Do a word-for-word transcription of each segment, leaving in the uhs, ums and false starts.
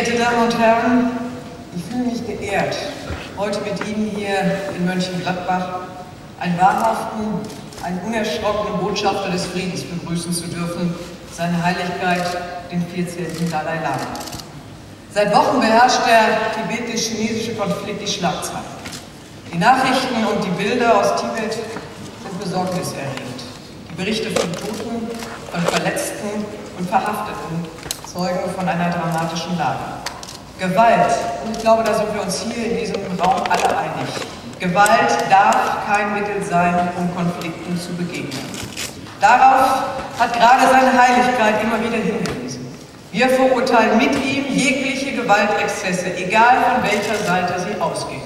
geehrte Damen und Herren, ich fühle mich geehrt, heute mit Ihnen hier in Mönchengladbach einen wahrhaften, einen unerschrockenen Botschafter des Friedens begrüßen zu dürfen, seine Heiligkeit, den vierzehnten Dalai Lama. Seit Wochen beherrscht der tibetisch-chinesische Konflikt die Schlagzeilen. Die Nachrichten und die Bilder aus Tibet sind besorgniserregend. Die Berichte von Toten, von Verletzten und Verhafteten zeugen von einer dramatischen Lage. Gewalt, und ich glaube, da sind wir uns hier in diesem Raum alle einig, Gewalt darf kein Mittel sein, um Konflikten zu begegnen. Darauf hat gerade seine Heiligkeit immer wieder hingewiesen. Wir verurteilen mit ihm jegliche Gewaltexzesse, egal von welcher Seite sie ausgehen.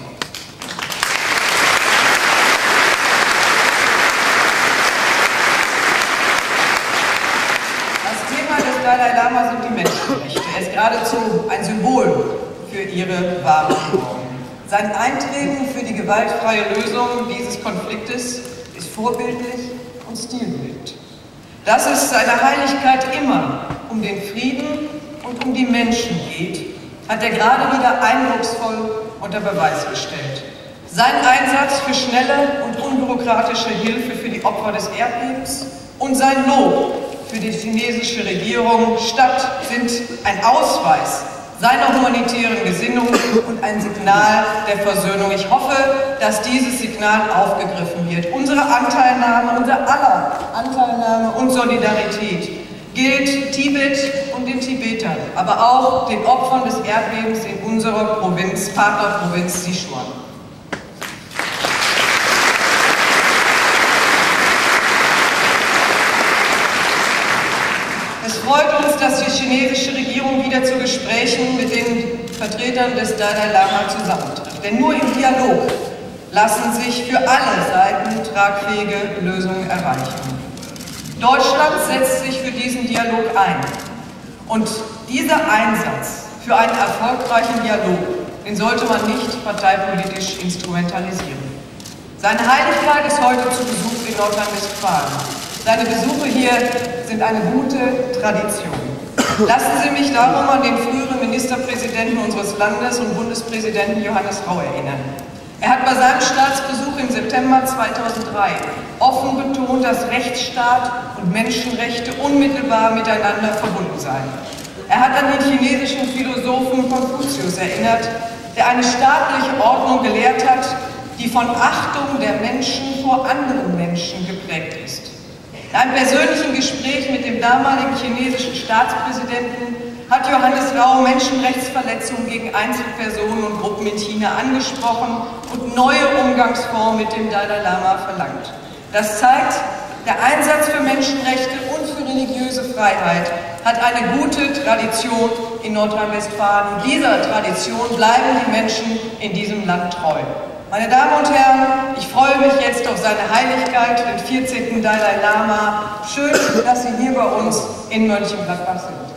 Das Thema des Dalai Lama sind die Menschenrechte. Er ist geradezu ein Symbol für ihre Wahrung geworden. Sein Eintreten für die gewaltfreie Lösung dieses Konfliktes ist vorbildlich und stilbildend. Dass es seiner Heiligkeit immer um den Frieden und um die Menschen geht, hat er gerade wieder eindrucksvoll unter Beweis gestellt. Sein Einsatz für schnelle und unbürokratische Hilfe für die Opfer des Erdbebens und sein Lob für die chinesische Regierung statt sind ein Ausweis seiner humanitären Gesinnung und ein Signal der Versöhnung. Ich hoffe, dass dieses Signal aufgegriffen wird. Unsere Anteilnahme, unser aller Anteilnahme und Solidarität gilt Tibet und den Tibetern, aber auch den Opfern des Erdbebens in unserer Provinz, Partnerprovinz Sichuan. Es freut uns, dass die chinesische Regierung wieder zu Gesprächen mit den Vertretern des Dalai Lama zusammentrifft. Denn nur im Dialog lassen sich für alle Seiten tragfähige Lösungen erreichen. Deutschland setzt sich für diesen Dialog ein. Und dieser Einsatz für einen erfolgreichen Dialog, den sollte man nicht parteipolitisch instrumentalisieren. Seine Heiligkeit ist heute zu Besuch in Nordrhein-Westfalen. Seine Besuche hier sind eine gute Tradition. Lassen Sie mich darum an den früheren Ministerpräsidenten unseres Landes und Bundespräsidenten Johannes Rau erinnern. Er hat bei seinem Staatsbesuch im September zweitausenddrei offen betont, dass Rechtsstaat und Menschenrechte unmittelbar miteinander verbunden seien. Er hat an den chinesischen Philosophen Konfuzius erinnert, der eine staatliche Ordnung gelehrt hat, die von Achtung der Menschen vor anderen Menschen geprägt ist. In einem persönlichen Gespräch mit dem damaligen chinesischen Staatspräsidenten hat Johannes Rau Menschenrechtsverletzungen gegen Einzelpersonen und Gruppen in China angesprochen und neue Umgangsformen mit dem Dalai Lama verlangt. Das zeigt, der Einsatz für Menschenrechte und für religiöse Freiheit hat eine gute Tradition in Nordrhein-Westfalen. Und dieser Tradition bleiben die Menschen in diesem Land treu. Meine Damen und Herren, ich freue mich jetzt auf seine Heiligkeit, den vierzehnten Dalai Lama. Schön, dass Sie hier bei uns in Mönchengladbach sind.